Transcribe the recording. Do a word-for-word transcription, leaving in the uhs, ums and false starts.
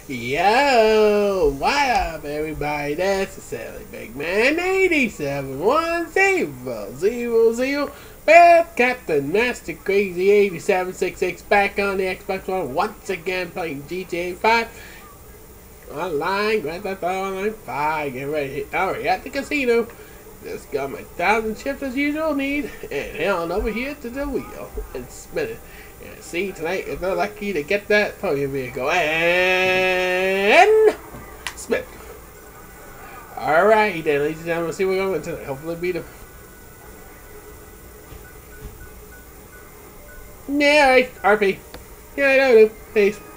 Yo, what up, everybody? That's the Silly Big Man eighty-seven one zero zero zero with Captain Master Crazy eighty-seven sixty-six back on the Xbox One once again playing G T A five online. Grand Theft Auto Online five. Get ready. Alright, at the casino. Just got my thousand chips as usual need, and head on over here to the wheel and spin it. And see tonight if they're lucky to get that pony vehicle and spin. Alright then, ladies and gentlemen, let's see what we're going to tonight. Hopefully beat him. Yeah, alright, R P. Yeah, I know, peace.